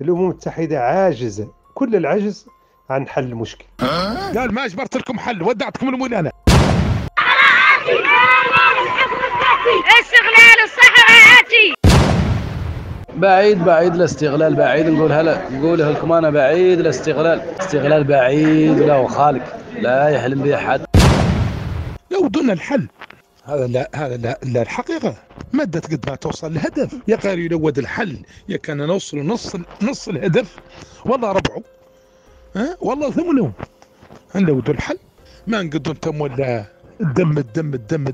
الأمم المتحدة عاجزة كل العجز عن حل المشكل. قال ما اجبرت لكم حل، ودعتكم المولانا. استغلال الصحراء آتي. بعيد الاستغلال، بعيد نقولها لكم انا، بعيد الاستغلال بعيد ولا خالق لا يحلم به احد. لو دون الحل هذا لا الحقيقة مادة قد ما توصل الهدف يا قاري. يلود الحل يا كان نوصل نص الهدف والله ربعه، والله ثمنه. نلودوا الحل ما نقدر تم ولا الدم.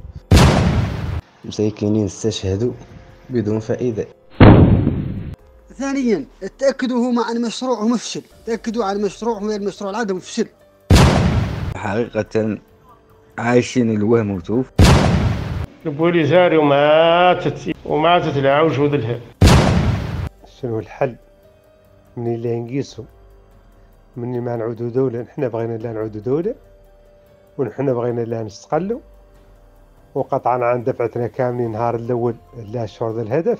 مساكنين استشهدوا بدون فائدة. ثانيا تأكدوا هم عن مشروعهم فشل، تأكدوا عن مشروعهم المشروع العدم فشل. حقيقة عايشين الوهم وتوف. البولي زاري وماتت العوج وذلها. شنو الحل؟ من اللي نقيسه من ما نعودوا دولة. نحن بغينا لا نعودوا دولة، ونحن بغينا لا نستقلوا، وقطعا عن دفعتنا كاملين نهار الأول لا شعور ذا الهدف،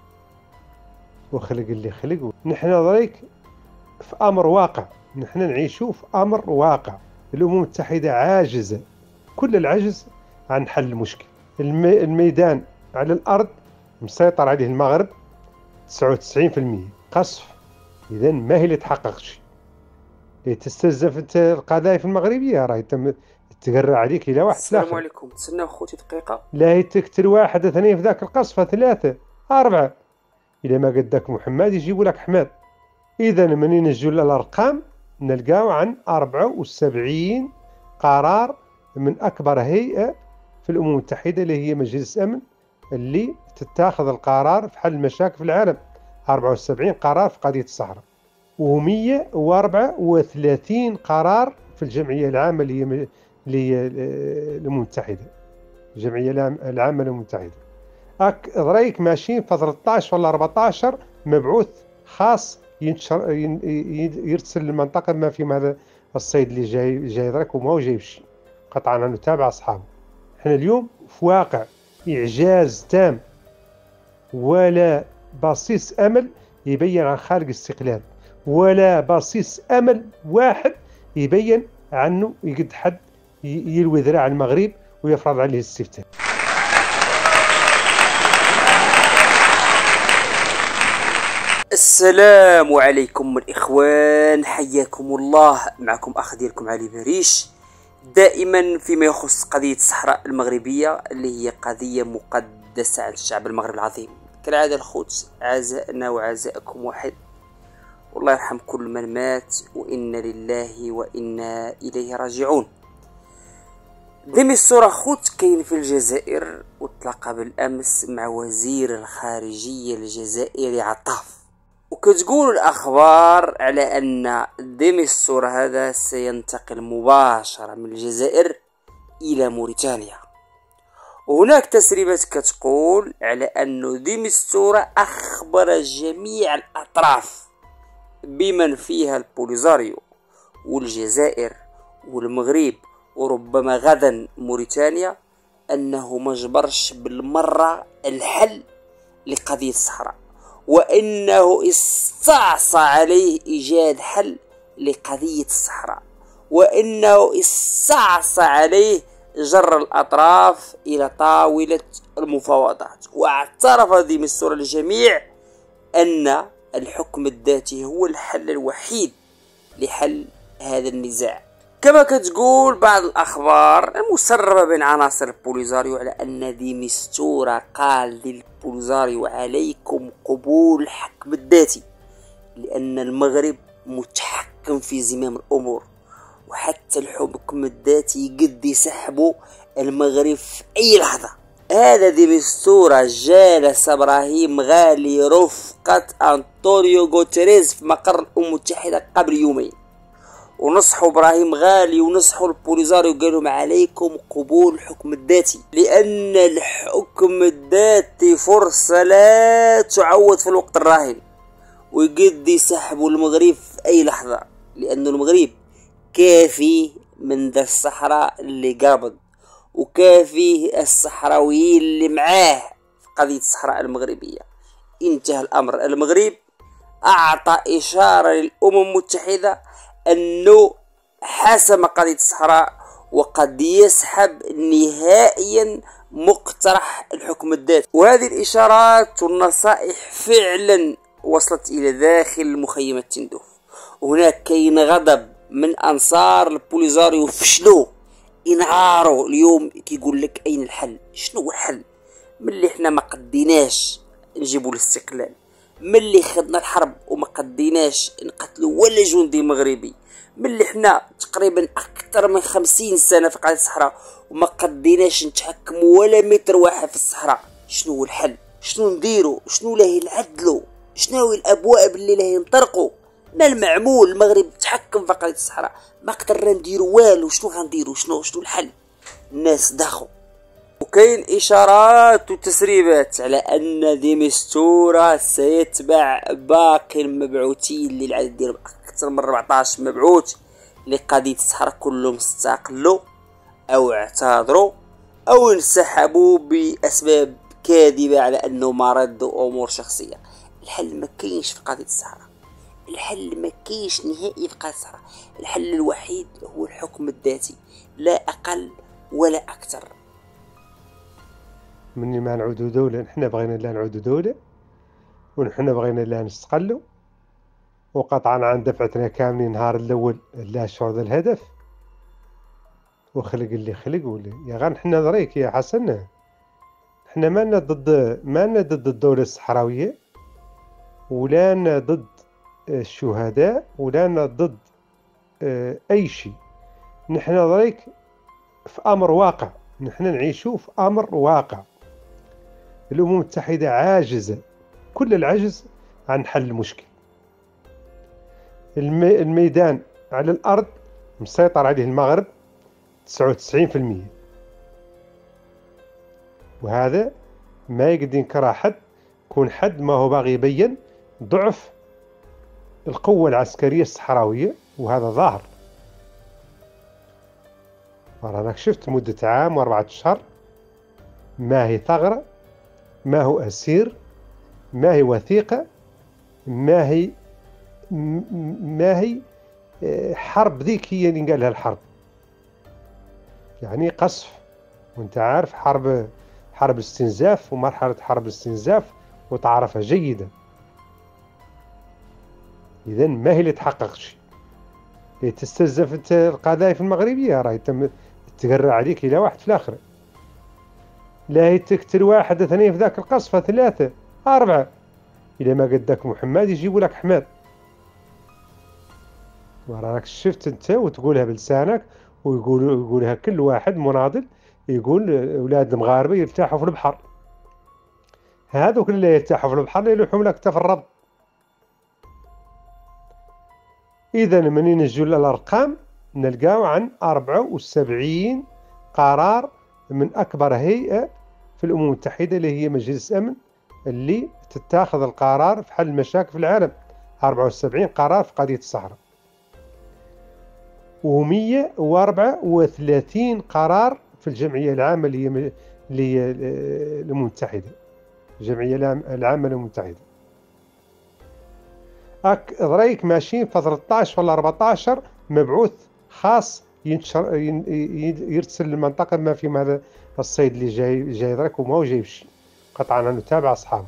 وخلق اللي خلق. نحن ضريك في أمر واقع، نحن نعيشوا في أمر واقع. الأمم المتحدة عاجزة كل العجز عن حل المشكل. الميدان على الأرض مسيطر عليه المغرب 99% قصف. إذن ما هي اللي تحقق شيء؟ تستنزف انت القذائف المغربية، راهي تقرع عليك إلى واحد. السلام عليكم، تسناو خوتي دقيقة. لا هي تقتل واحد اثنين في ذاك القصف، ثلاثة أربعة. إذا ما قدك محمد يجيبوا لك حماد. إذا من نجوا الأرقام نلقاو عن 74 قرار من أكبر هيئة في الأمم المتحدة اللي هي مجلس الأمن اللي تتاخذ القرار في حل المشاكل في العالم. 74 قرار في قضية الصحراء، و134 قرار في الجمعية العامة اللي هي الأمم المتحدة، الجمعية العامة للأمم المتحدة. ضريك ماشيين في 13 ولا 14 مبعوث خاص يرسل للمنطقة ما في هذا الصيد اللي جاي ضرك، وما هو جايب شيء قطعا انه تابع اصحابه. احنا اليوم في واقع اعجاز تام، ولا بصيص امل يبين عن خارج استقلال، ولا بصيص امل واحد يبين عنه يقد حد يلوي ذراع المغرب ويفرض عليه الاستفتاء. السلام عليكم الإخوان، حياكم الله. معكم أخ ديالكم علي بريش، دائما فيما يخص قضية الصحراء المغربية اللي هي قضية مقدسة على الشعب المغربي العظيم. كالعادة الخوت، عزاءنا وعزاءكم واحد، والله يرحم كل من مات، وإنا لله وإنا إليه راجعون. ديمي الصورة خوت كاين في الجزائر، وتلاقى بالأمس مع وزير الخارجية الجزائري عطاف، وكتقول الأخبار على أن ديمي الصورة هذا سينتقل مباشرة من الجزائر إلى موريتانيا. وهناك تسريبات كتقول على أن ديمي الصورة أخبر جميع الأطراف بمن فيها البوليزاريو والجزائر والمغرب وربما غدا موريتانيا أنه مجبرش بالمرة الحل لقضية الصحراء، وإنه استعصى عليه إيجاد حل لقضية الصحراء، وإنه استعصى عليه جر الأطراف إلى طاولة المفاوضات. واعترف ديمي الصورة للجميع أن الحكم الذاتي هو الحل الوحيد لحل هذا النزاع. كما كتقول بعض الأخبار المسربة بين عناصر البوليزاريو على أن ديمي الصورة قال للبوليزاريو عليكم قبول الحكم الذاتي، لأن المغرب متحكم في زمام الأمور، وحتى الحكم الذاتي قد يسحبوا المغرب في أي لحظة. هذا ديمي الصورة جالس إبراهيم غالي رفقة أنطونيو غوتيريز في مقر الأمم المتحدة قبل يومين، ونصحوا إبراهيم غالي ونصحوا البوليزاريو وقالوا عليكم قبول الحكم الذاتي، لأن الحكم الذاتي فرصة لا تعوض في الوقت الراهن، ويقد يسحبوا المغرب في أي لحظة، لأن المغرب كافي من ذا الصحراء اللي قابض، وكافي الصحراويين اللي معاه في قضية الصحراء المغربية. انتهى الأمر. المغرب أعطى إشارة للأمم المتحدة أنه حسم قضية الصحراء وقد يسحب نهائيا مقترح الحكم الذاتي. وهذه الإشارات والنصائح فعلا وصلت إلى داخل مخيمة تندوف. هناك كاين غضب من أنصار البوليزاريو، فشلوا انهاروا اليوم. كيقول لك أين الحل؟ شنو هو الحل؟ ملي حنا ما قديناش نجيبوا الاستقلال، ملي خدنا الحرب وما قديناش نقتلوا ولا جندي مغربي، ملي حنا تقريبا اكثر من 50 سنه في قاعده الصحراء وما قديناش نتحكموا ولا متر واحد في الصحراء، شنو هو الحل؟ شنو نديروا؟ شنو له نعدلوا؟ شنو الابواب اللي له نطرقوا؟ ما المعمول؟ المغرب تحكم في قاعده الصحراء، ما قدرنا نديروا والو. شنو غنديروا؟ شنو الحل؟ الناس داخل. وكاين إشارات وتسريبات على أن دي مستورة سيتبع باقي المبعوثين اللي العدد ديالهم أكثر من 14 مبعوث لقضية الصحراء، كلهم استقلوا أو اعتذروا أو انسحبوا بأسباب كاذبة على أنه مرض وأمور شخصية. الحل ما كاينش في قضية الصحراء، الحل ما كاينش نهائي في قضية الصحراء. الحل الوحيد هو الحكم الذاتي، لا أقل ولا أكثر. مني ما نعودوا دولة، نحنا بغينا لا نعودوا دولة، ونحنا بغينا لا نستقلوا، وقطعا عن دفعتنا كاملين نهار الأول لا شعور الهدف، وخلق اللي خلق واللي يا غير نحنا ضريك يا حسن. احنا ما ضد الدولة الصحراوية، ولا ضد الشهداء، ولا ضد أي شيء. نحنا ضريك في أمر واقع، نحنا نعيشوا في أمر واقع. الأمم المتحدة عاجزة كل العجز عن حل المشكل. الميدان على الأرض مسيطر عليه المغرب 99%، وهذا ما يقدر ينكره حد، كون حد ما هو باغي يبين ضعف القوة العسكرية الصحراوية، وهذا ظاهر. راك شفت مدة عام و4 أشهر ما هي ثغرة، ما هو أسير، ما هي وثيقة، ما هي حرب. ذيك هي اللي قال لها الحرب، يعني قصف. وانت عارف حرب استنزاف ومرحلة حرب الاستنزاف وتعرفها جيدا. إذن ما هي اللي تحققش، اللي تستنزف انت القذائف المغربية راهي تقرع عليك إلى واحد في الآخر. لا هي تقتل واحد اثنين في ذاك القصفة، 3 4. إذا ما قدك محمد يجيبوا لك حماد. وراك شفت انت وتقولها بلسانك، ويقولها كل واحد مناضل، يقول أولاد المغاربة يرتاحوا في البحر. هذوك اللي يرتاحوا في البحر يلوحوا لك في الربط. إذا من نجوا الأرقام نلقاو عن 74 قرار من أكبر هيئة في الأمم المتحدة اللي هي مجلس الأمن، اللي تتاخذ القرار في حل المشاكل في العالم. 74 قرار في قضية الصحراء، و134 قرار في الجمعية العامة اللي هي الأمم المتحدة، الجمعية العامة للأمم المتحدة. ضريك ماشيين في 13 ولا 14 مبعوث خاص يرسل للمنطقة ما في هذا الصيد اللي جاي ضريك، وما هو جايب شيء، قطعا انه تابع اصحابه.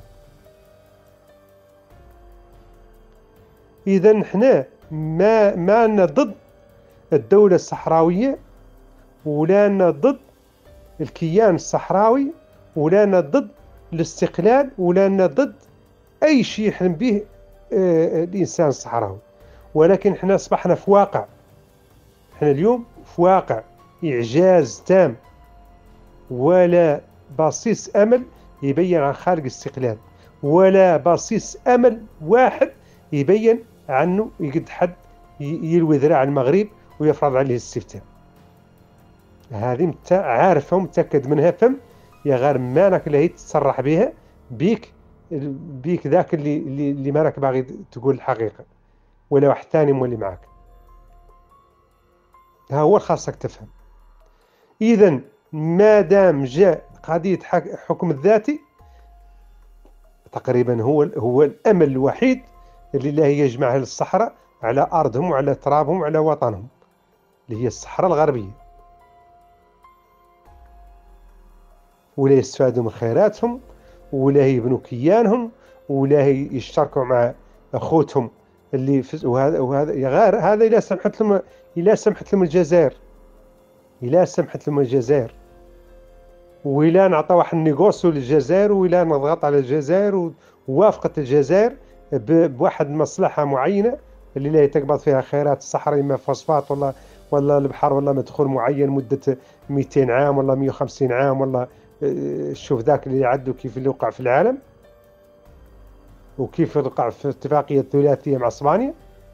اذا نحنا ما لنا ضد الدولة الصحراوية، ولا لنا ضد الكيان الصحراوي، ولا لنا ضد الاستقلال، ولا لنا ضد اي شيء يحلم به الانسان الصحراوي. ولكن احنا اصبحنا في واقع، احنا اليوم في واقع اعجاز تام، ولا بصيص امل يبين عن خارج الاستقلال، ولا بصيص امل واحد يبين عنه يقد حد يلوي ذراع المغرب ويفرض عليه الاستفتاء. هذه عارفه ومتاكد منها، فم يا غير مانك اللي هي تصرح بها بيك ذاك اللي مالك باغي تقول الحقيقه، ولا واحد ثاني مولي معك. ها هو خاصك تفهم. اذا ما دام جاء قضيه حكم الذاتي، تقريبا هو الامل الوحيد اللي الله يجمعها للصحراء على أرضهم وعلى ترابهم وعلى وطنهم، اللي هي الصحراء الغربية، ولا يستفادوا من خيراتهم، ولا يبنوا كيانهم، ولا يشتركوا مع أخوتهم اللي وهذا غير هذا. إلا سمحت لهم الجزائر، وإلا نعطى واحد النيغوسيو للجزائر، وإلا نضغط على الجزائر ووافقت الجزائر بواحد مصلحة معينة اللي لا تقبض فيها خيرات الصحراء، إما فوسفات ولا البحر ولا مدخول معين مدة 200 عام ولا 150 عام، ولا شوف ذاك اللي يعدوا كيف اللي وقع في العالم، وكيف وقع في الاتفاقية الثلاثية مع اسبانيا.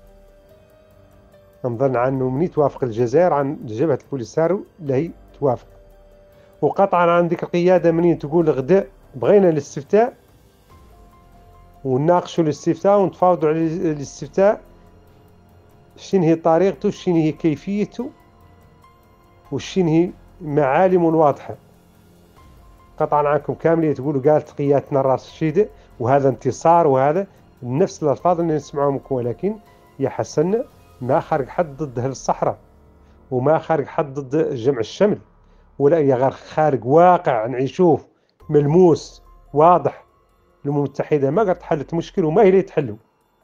نظن عنه مني توافق الجزائر عن جبهة البوليساريو اللي هي توافق، وقطعا عن ديك القيادة منين تقول غدا بغينا الاستفتاء ونناقشوا الاستفتاء ونتفاوضوا على الاستفتاء، شنو هي طريقته، شنو هي كيفيته، وشنو هي معالمه الواضحة. قطعا عنكم كاملين تقولوا قالت قيادتنا الرشيدة وهذا انتصار، وهذا نفس الألفاظ اللي نسمعهم، ولكن يا حسن ما خارج حد ضد أهل الصحراء، وما خارج حد ضد جمع الشمل، ولا غير خارج واقع نعيشوه ملموس واضح. الأمم المتحدة ما قد حلت مشكل وما هي اللي تحله.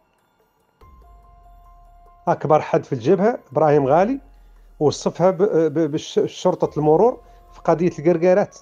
أكبر حد في الجبهة إبراهيم غالي وصفها بشرطة المرور في قضية القرقارات.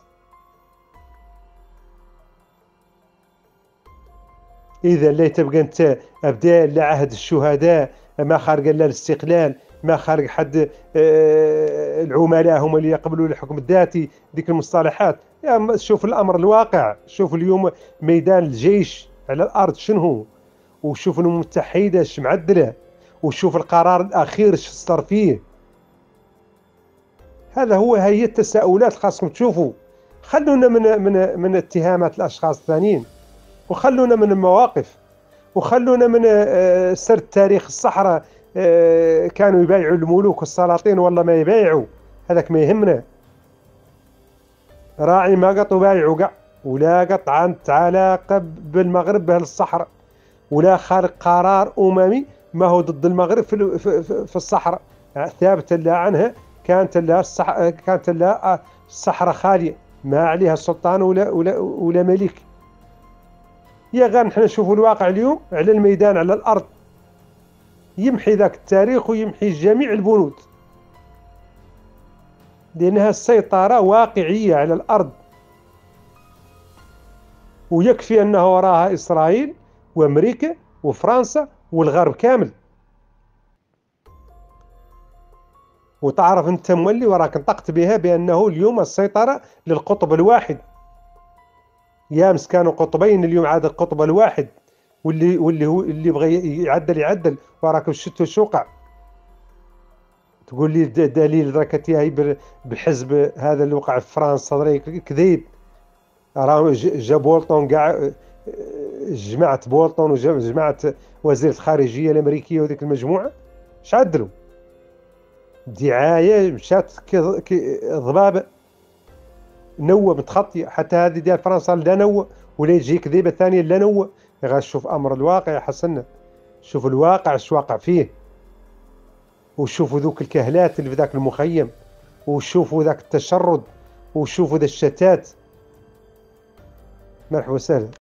إذا لا تبقى أنت أبدا لعهد الشهداء، ما خارج إلا الاستقلال، ما خارج حد العملاء هم اللي يقبلوا الحكم الذاتي، ديك المصطلحات. يا شوف الأمر الواقع، شوف اليوم ميدان الجيش على الأرض شنو هو، وشوف الأمم المتحدة اش معدلة، وشوف القرار الأخير اش صار فيه. هي التساؤلات خاصكم تشوفوا. خلونا من اتهامات الأشخاص الثانيين، وخلونا من المواقف، وخلونا من سرد تاريخ الصحراء. كانوا يبايعوا الملوك والسلاطين والله ما يبايعوا، هذاك ما يهمنا. راعي ما قط بايعوا قع، ولا قط عندت علاقة بالمغرب بأهل الصحراء، ولا خارق قرار أممي ما هو ضد المغرب في الصحراء. ثابت لا عنها، كانت لها الصحراء خالية ما عليها سلطان ولا ملك. يا غير نحن نشوفوا الواقع اليوم على الميدان على الأرض، يمحي ذاك التاريخ ويمحي جميع البنود، لأنها السيطرة واقعية على الأرض. ويكفي أنه وراها إسرائيل وأمريكا وفرنسا والغرب كامل. وتعرف أنت مولي وراك نطقت بها بأنه اليوم السيطرة للقطب الواحد. يامس كانوا قطبين، اليوم عاد القطب الواحد، واللي بغى يعدل وراك شتو شوقع. تقول لي دليل راك هي بالحزب هذا اللي وقع في فرنسا كذيب. راه جا بولطون كاع، جماعة بولطون وجماعة وزير الخارجية الأمريكية وذيك المجموعة اش عدلوا؟ دعاية مشات ضبابة نوة متخطية. حتى هذه ديال فرنسا لا نوة، ولا يجي كذيبة ثانية لا نوة. غير شوف أمر الواقع يا حسنا، شوف الواقع اش واقع فيه، وشوفوا ذوك الكهلات اللي في ذاك المخيم، وشوفوا ذاك التشرد، وشوفوا ذا الشتات. مرحبا وسهلا.